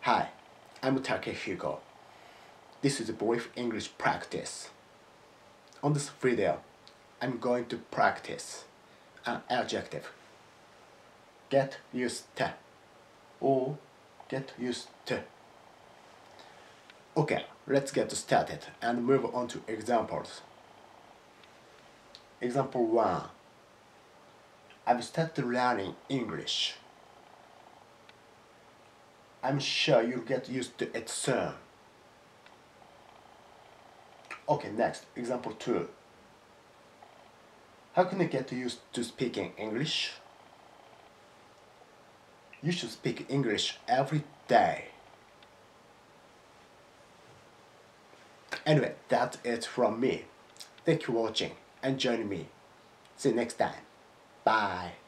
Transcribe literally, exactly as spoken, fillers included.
Hi, I'm Takehiko. This is a brief English practice. On this video, I'm going to practice an adjective. Get used to or get used to. Okay, let's get started and move on to examples. Example one. I've started learning English. I'm sure you'll get used to it soon. Okay, next, example two. How can I get used to speaking English? You should speak English every day. Anyway, that's it from me. Thank you for watching and join me. See you next time. Bye.